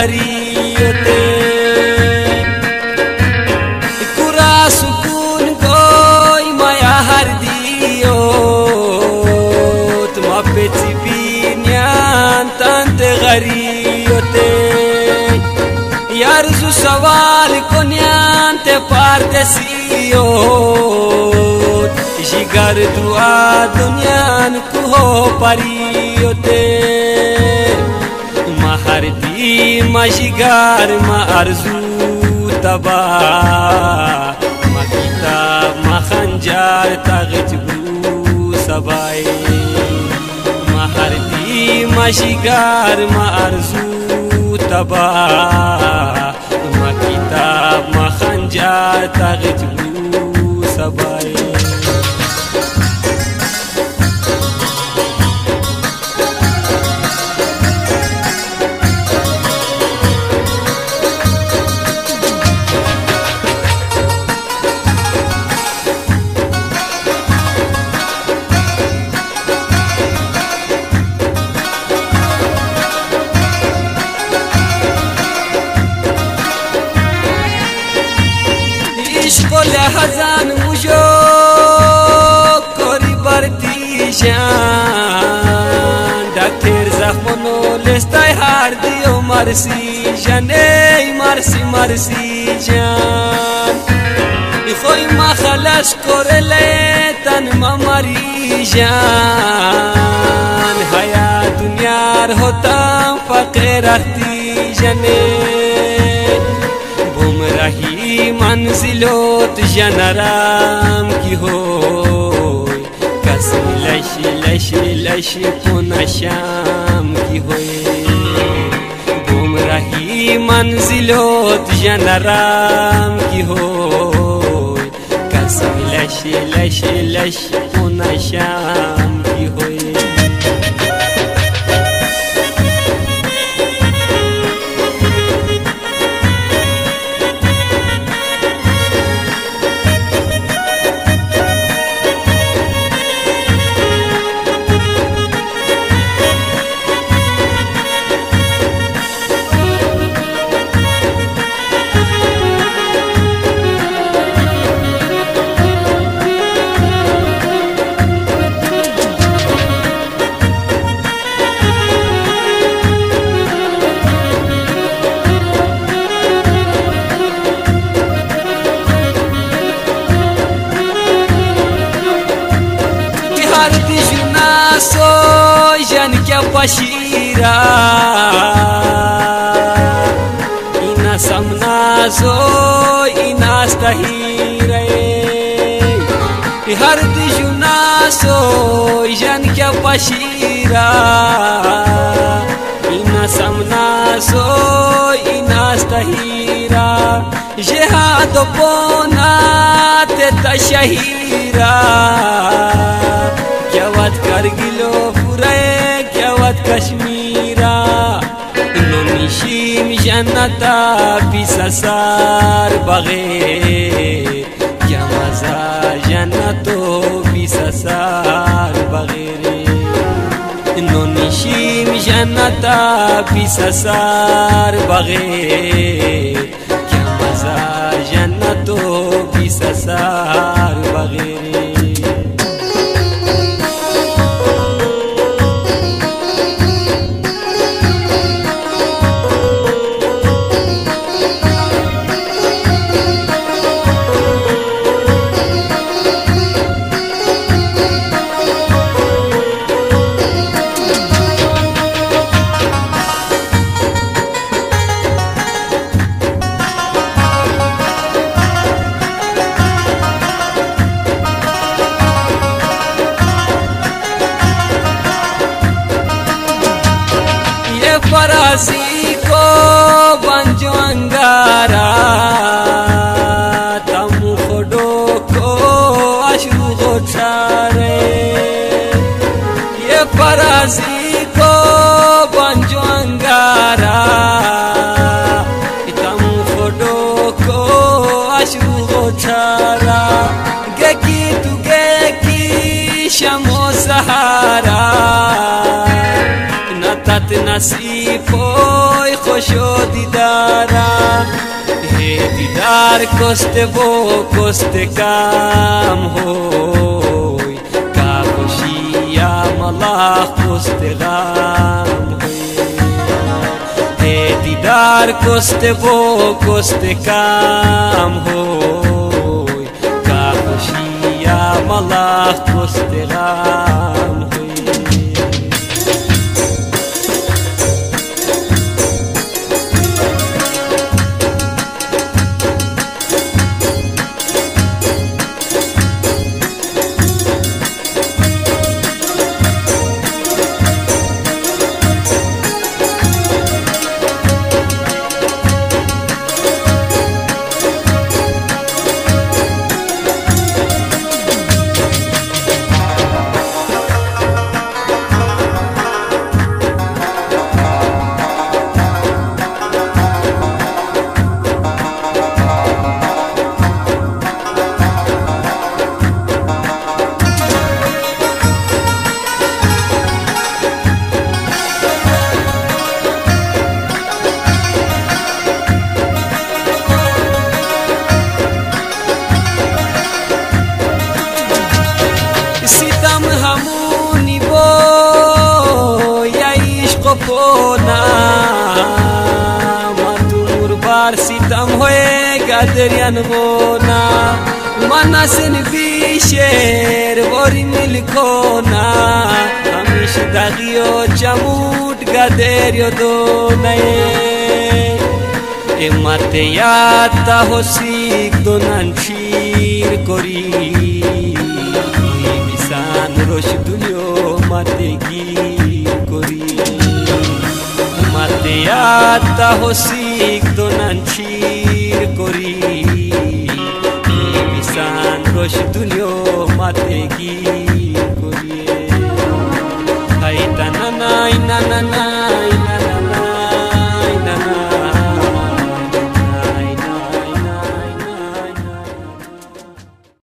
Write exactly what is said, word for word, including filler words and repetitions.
غریوته کورا سکون گوی مایا هر دیوت ما پیچی بینیان تانت غریوته یارزو سوال کنیان ته پاردسیوت jigar dua dunyan kuho pariyote ma hardi ma jigar ma arzu taba ma kitab ma khanjar taghjbu sabai ma hardi ma jigar ma arzu taba ma kitab ma khanjar taghjbu sabai ishqol hazan mujo kori barti jan dakter zakhmono lestay har dio marsi jan ey marsi marsi jan ikhoy ma khalas korele tan ma mari jan haya dunyar hotam faqir ahti jane rahi manzilot janaram ki hoy kasi lashi lashi lashi puna sham ki hoy bum rahi manzilot janaram ki hoy kasi lashi lashi lashi puna sham ki hoy soy jan kya pashira ina samna soy ina stahire har dijuna soy jan kya pashira ina samna soy ina stahira jihad pona te tashahira Kyawat Kargilo Furay, Kyawat Kashmira Nonishim Jannata Pisasar Bagher Kyamaza Jannato Pisasar Bagher Nonishim Jannata Pisasar Bagher Kyamaza Jannato Pisasar Bagher Farasi ko banjo angara tamu khodo ko ashru gochare ye farasi ko banjo angara tamu khodo ko ashru gochara geki tu geki shamo sahara tat nasib hoy خوش و دیدارم دیدار کسته و کسته کم هوی که خوشیم الله کسته غم هوی دیدار کسته و کسته کم هوی که خوشیم الله کسته غم هوی همونی با یا عشق پونا من دور بار سیتم ہوئے گادریان مونا من اسن بیشر وری ملکونا همیش دغیو چموت گادریو دونه امت یاتا ہوسیک دونان شیر کری روش دنیا ماتگی کری ماتیات تا حسیک دونان چیر کری میسان روش دنیا ماتگی کری های تنانای نانانای